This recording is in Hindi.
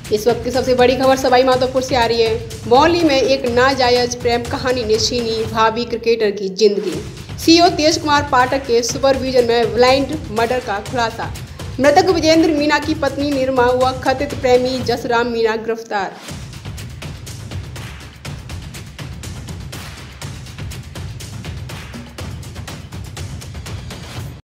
इस वक्त की सबसे बड़ी खबर सवाई माधोपुर से आ रही है। मौली में एक नाजायज प्रेम कहानी ने छीनी भावी क्रिकेटर की जिंदगी। सीईओ तेज कुमार पाठक के सुपरविजन में ब्लाइंड मर्डर का खुलासा। मृतक विजेंद्र मीणा की पत्नी निर्मा व कथित प्रेमी जसराम मीणा गिरफ्तार।